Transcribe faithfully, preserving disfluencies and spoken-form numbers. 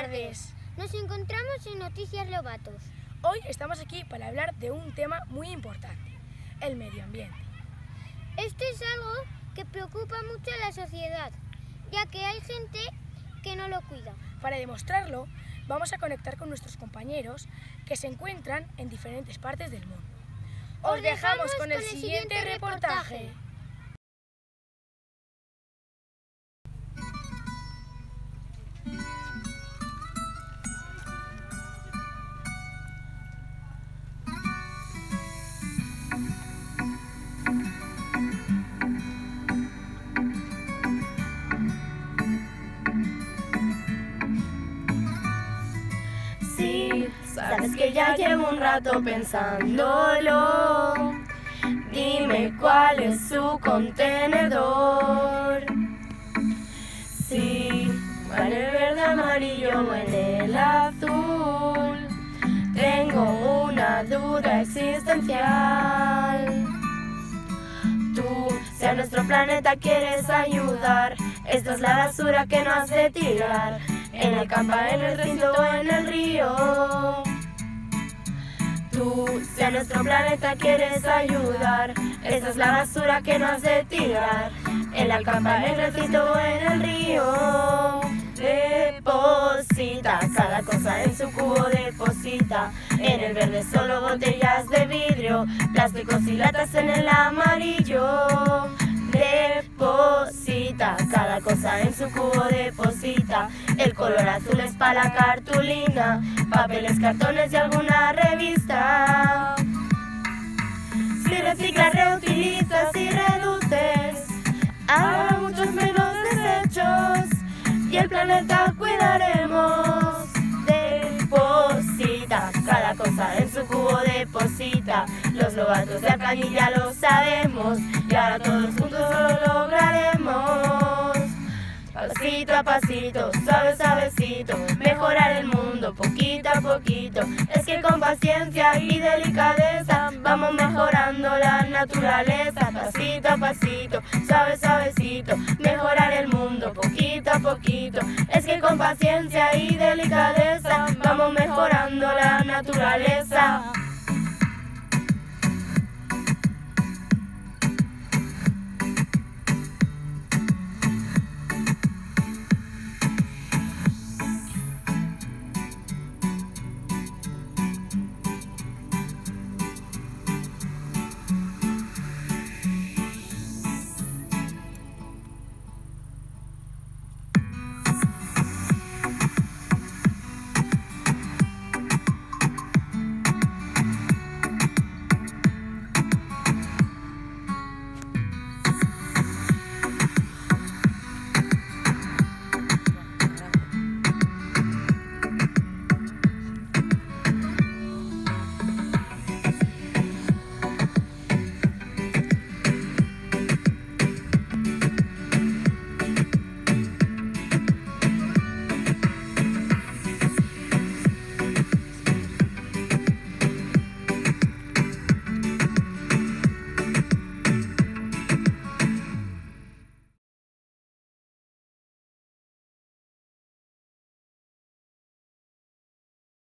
tardes. Nos encontramos en Noticias Lobatos. Hoy estamos aquí para hablar de un tema muy importante, el medio ambiente. Esto es algo que preocupa mucho a la sociedad, ya que hay gente que no lo cuida. Para demostrarlo, vamos a conectar con nuestros compañeros que se encuentran en diferentes partes del mundo. Os dejamos con el siguiente reportaje. Sabes que ya llevo un rato pensándolo. Dime cuál es su contenedor. Si va en el verde, amarillo o en el azul. Tengo una duda existencial. Tú, si a nuestro planeta quieres ayudar, esta es la basura que no has de tirar. En el campo, en el recinto o en el río. Tú, si a nuestro planeta quieres ayudar, esa es la basura que no has de tirar. En la campa, en el recinto o en el río. Deposita cada cosa en su cubo, deposita. En el verde solo botellas de vidrio, plásticos y latas en el amarillo. Deposita cada cosa en su cubo, deposita. El color azul es para la cartulina, papeles, cartones y alguna revista. Si reciclas, reutilizas y reduces, habrá muchos menos desechos y el planeta cuidaremos. Deposita cada cosa en su cubo, deposita. Los lobatos de Alcañiz ya lo sabemos y ahora todos juntos lo lograremos. Pasito a pasito, suave suavecito, mejorar el mundo poquito a poquito. Es que con paciencia y delicadeza vamos mejorando la naturaleza. Pasito a pasito, suave suavecito, mejorar el mundo poquito a poquito. Es que con paciencia y delicadeza